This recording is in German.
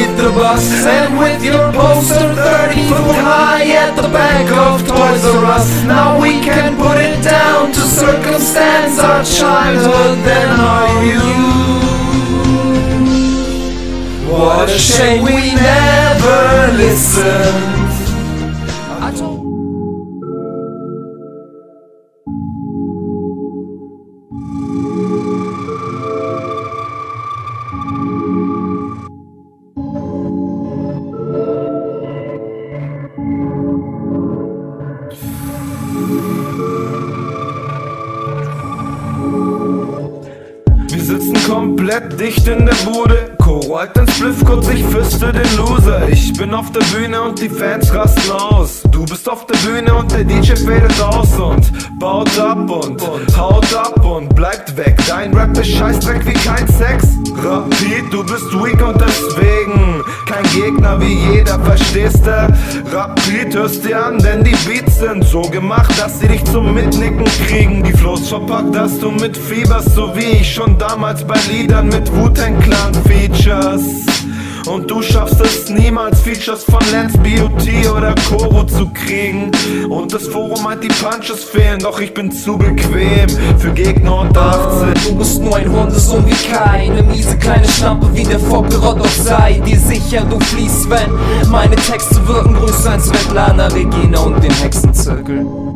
beneath the bus. And with your poster 30 foot high at the back of Toys R Us, now we can put it down to circumstance our childhood, then are you? What a shame we never listened. Wir sitzen komplett dicht in der Bude. Rollt den Spliff kurz, ich fiste den Loser. Ich bin auf der Bühne und die Fans rasten aus. Du bist auf der Bühne und der DJ fadet aus und baut ab und haut ab und bleibt weg. Dein Rap ist Scheißdreck wie kein Sex. Rapid, du bist weak und deswegen kein Gegner wie jeder, verstehst du? Rapid, hörst dir an, denn die Beats sind so gemacht, dass sie dich zum Mitnicken kriegen. Die Flows verpackt, dass du mitfieberst, so wie ich schon damals bei Liedern mit Wu-Tang Clan Features. Und du schaffst es niemals, Features von Lance B.O.T. oder Koro zu kriegen. Und das Forum meint, die Punches fehlen, doch ich bin zu bequem für Gegner unter 18. Du bist nur ein Hundesohn wie keine miese kleine Schlampe wie der Vogelrott, doch sei dir sicher, du fliehst, wenn meine Texte wirken. Grüße an Svetlana, Regina und den Hexenzirkel.